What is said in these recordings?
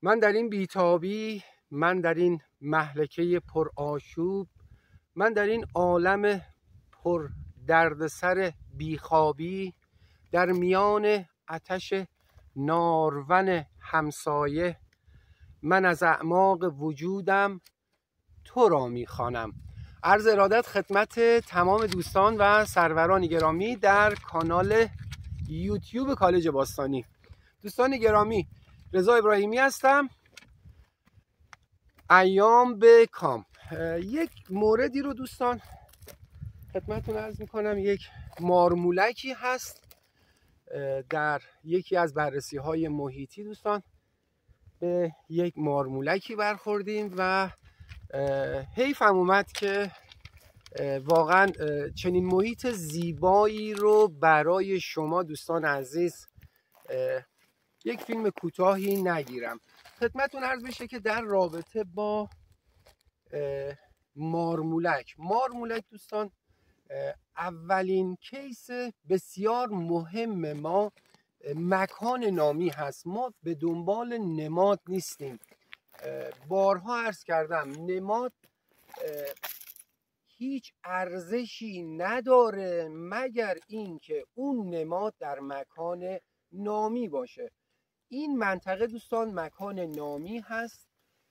من در این بیتابی، من در این مهلکه پر آشوب، من در این عالم پر دردسر بیخوابی، در میان آتش نارون همسایه، من از اعماق وجودم تو را میخوانم. عرض ارادت خدمت تمام دوستان و سروران گرامی در کانال یوتیوب کالج باستانی. دوستان گرامی، رضا ابراهیمی هستم. ایام به کام. یک موردی رو دوستان خدمتتون عرض میکنم. یک مارمولکی هست در یکی از بررسی های محیطی. دوستان به یک مارمولکی برخوردیم و حیفم اومد که واقعا چنین محیط زیبایی رو برای شما دوستان عزیز یک فیلم کوتاهی نگیرم. خدمتتون عرض بشه که در رابطه با مارمولک دوستان، اولین کیس بسیار مهم ما مکان نامی هست. ما به دنبال نماد نیستیم. بارها عرض کردم نماد هیچ ارزشی نداره مگر اینکه اون نماد در مکان نامی باشه. این منطقه دوستان مکان نامی هست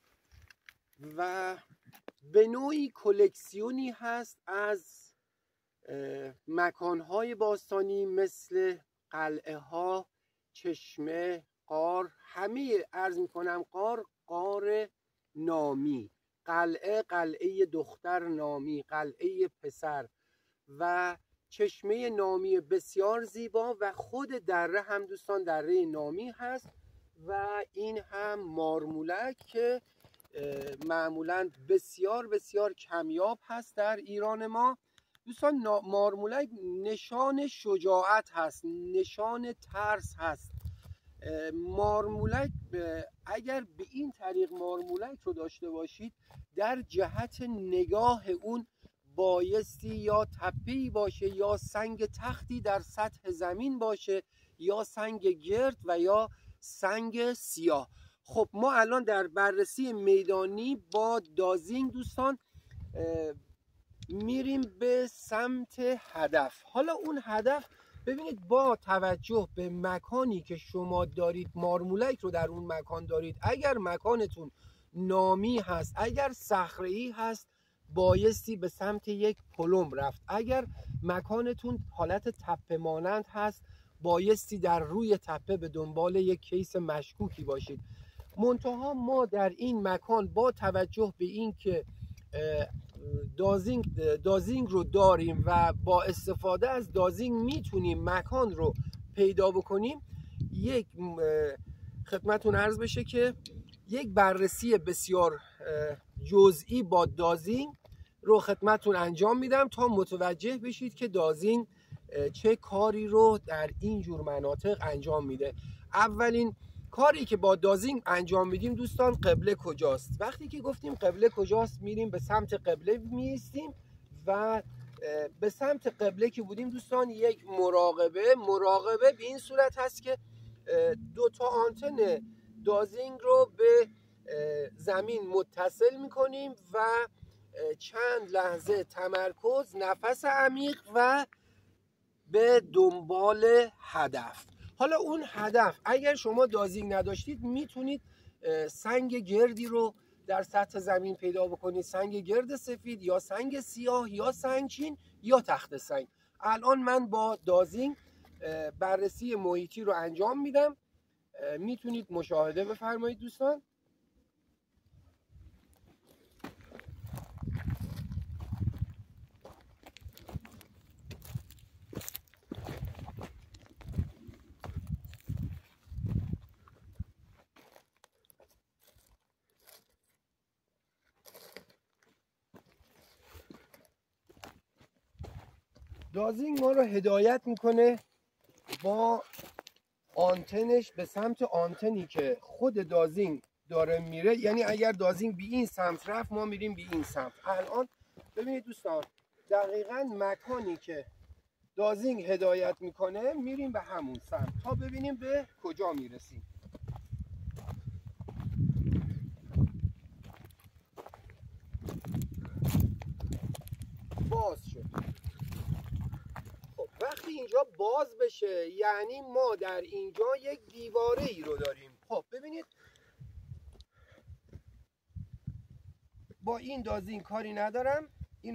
و به نوعی کلکسیونی هست از مکانهای باستانی مثل قلعه ها، چشمه، غار، همه عرض میکنم غار نامی، قلعه دختر نامی، قلعه پسر و چشمه نامی بسیار زیبا و خود دره هم دوستان دره نامی هست و این هم مارمولک که معمولا بسیار بسیار کمیاب هست در ایران ما. دوستان مارمولک نشان شجاعت هست، نشان ترس هست. مارمولک اگر به این طریق مارمولک رو داشته باشید، در جهت نگاه اون بایستی یا تپه‌ای باشه یا سنگ تختی در سطح زمین باشه یا سنگ گرد و یا سنگ سیاه. خب ما الان در بررسی میدانی با دازینگ دوستان میریم به سمت هدف. حالا اون هدف ببینید با توجه به مکانی که شما دارید مارمولک رو در اون مکان دارید، اگر مکانتون نامی هست، اگر صخره‌ای هست بایستی به سمت یک پلم رفت، اگر مکانتون حالت تپه مانند هست بایستی در روی تپه به دنبال یک کیس مشکوکی باشید. منتها ما در این مکان با توجه به این که دازینگ رو داریم و با استفاده از دازینگ میتونیم مکان رو پیدا بکنیم، یک خدمتون عرض بشه که یک بررسی بسیار جزئی با دازینگ رو خدمتون انجام میدم تا متوجه بشید که دازینگ چه کاری رو در این جور مناطق انجام میده. اولین کاری که با دازینگ انجام میدیم دوستان قبله کجاست. وقتی که گفتیم قبله کجاست میریم به سمت قبله میایستیم و به سمت قبله که بودیم دوستان یک مراقبه به این صورت هست که دو تا آنتن دازینگ رو به زمین متصل میکنیم و چند لحظه تمرکز، نفس عمیق و به دنبال هدف. حالا اون هدف اگر شما دازینگ نداشتید میتونید سنگ گردی رو در سطح زمین پیدا بکنید، سنگ گرد سفید یا سنگ سیاه یا سنگچین یا تخت سنگ. الان من با دازینگ بررسی محیطی رو انجام میدم، میتونید مشاهده بفرمایید دوستان. دازینگ ما رو هدایت میکنه با آنتنش به سمت آنتنی که خود دازینگ داره میره. یعنی اگر دازینگ به این سمت رفت ما میریم به این سمت. الان ببینید دوستان دقیقاً مکانی که دازینگ هدایت میکنه میریم به همون سمت تا ببینیم به کجا میرسیم. وقتی اینجا باز بشه یعنی ما در اینجا یک دیواره ای رو داریم. خب ببینید با این دازین کاری ندارم،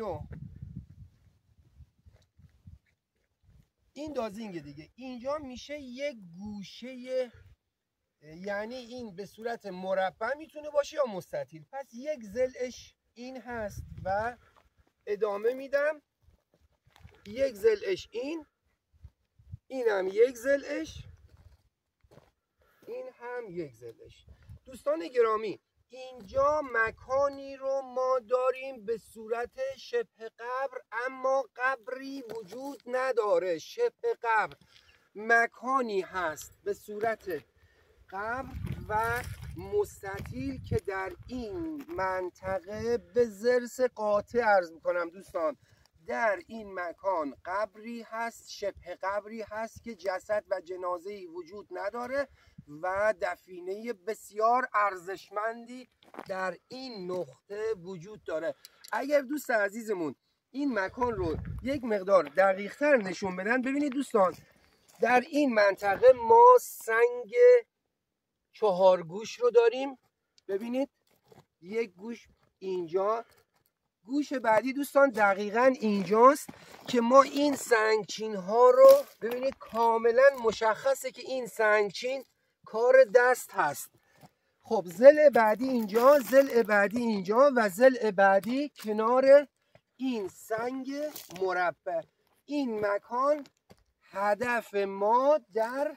این دازینگ دیگه. اینجا میشه یک گوشه، یعنی این به صورت مربع میتونه باشه یا مستطیل. پس یک ضلعش این هست و ادامه میدم، یک ضلعش این هم یک ضلعش، این هم یک ضلعش. دوستان گرامی اینجا مکانی رو ما داریم به صورت شبه قبر، اما قبری وجود نداره. شبه قبر مکانی هست به صورت قبر و مستطیل که در این منطقه به ضرس قاطع عرض میکنم دوستان، در این مکان قبری هست، شبه قبری هست که جسد و جنازه‌ای وجود نداره و دفینه بسیار ارزشمندی در این نقطه وجود داره. اگر دوست عزیزمون این مکان رو یک مقدار دقیق‌تر نشون بدن، ببینید دوستان در این منطقه ما سنگ 4 گوش رو داریم. ببینید یک گوش اینجا، گوش بعدی دوستان دقیقاً اینجاست که ما این سنگچین ها رو ببینید کاملا مشخصه که این سنگچین کار دست هست. خب ضلع بعدی اینجا، ضلع بعدی اینجا و ضلع بعدی کنار این سنگ مربع. این مکان هدف ما در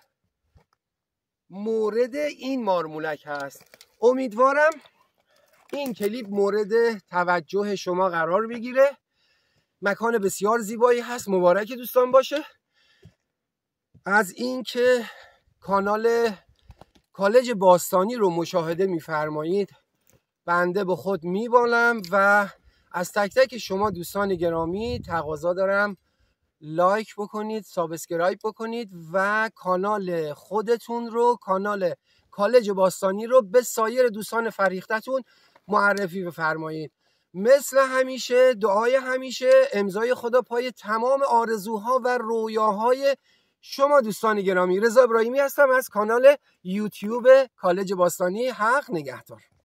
مورد این مارمولک هست. امیدوارم این کلیپ مورد توجه شما قرار بگیره. مکان بسیار زیبایی هست، مبارک دوستان باشه. از اینکه کانال کالج باستانی رو مشاهده می‌فرمایید بنده به خود میبالم و از تک تک شما دوستان گرامی تقاضا دارم لایک بکنید، سابسکرایب بکنید و کانال خودتون رو، کانال کالج باستانی رو به سایر دوستان فریختتون معرفی بفرمایید. مثل همیشه دعای همیشه، امضای خدا پای تمام آرزوها و رویاهای شما دوستان گرامی. رضا ابراهیمی هستم از کانال یوتیوب کالج باستانی. حق نگهدار.